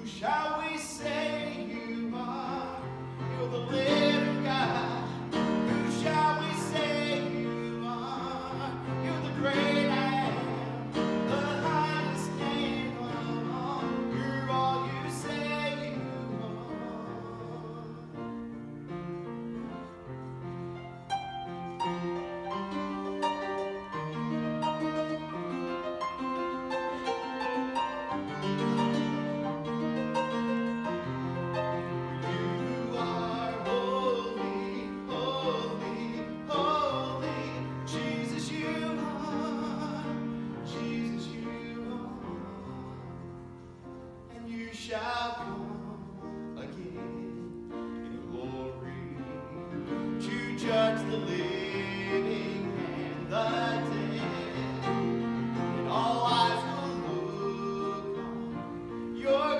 shall we say you are? You're the living God. Who shall we say you are? You're the great I am, the highest name of all. You're all you say you shall come again in glory to judge the living and the dead, and all eyes will look on your